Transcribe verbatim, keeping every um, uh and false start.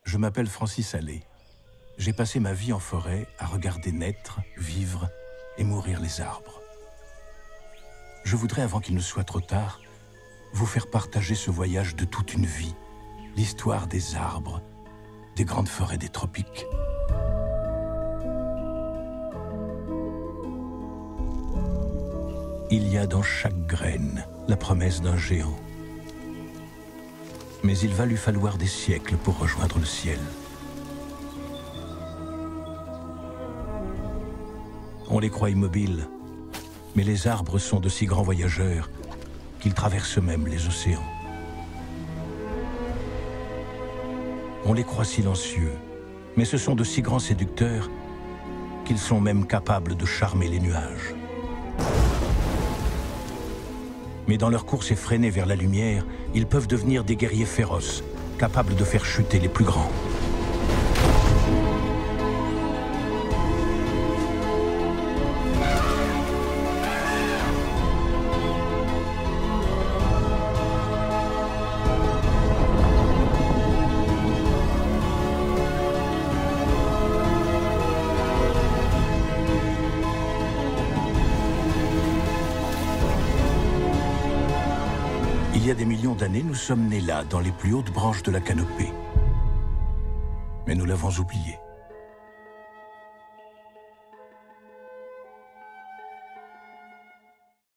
Je m'appelle Francis Allais. J'ai passé ma vie en forêt à regarder naître, vivre et mourir les arbres. Je voudrais, avant qu'il ne soit trop tard, vous faire partager ce voyage de toute une vie, l'histoire des arbres, des grandes forêts des tropiques. Il y a dans chaque graine la promesse d'un géant. Mais il va lui falloir des siècles pour rejoindre le ciel. On les croit immobiles, mais les arbres sont de si grands voyageurs qu'ils traversent même les océans. On les croit silencieux, mais ce sont de si grands séducteurs qu'ils sont même capables de charmer les nuages. Mais dans leur course effrénée vers la lumière, ils peuvent devenir des guerriers féroces, capables de faire chuter les plus grands. Il y a des millions d'années, nous sommes nés là, dans les plus hautes branches de la canopée. Mais nous l'avons oublié.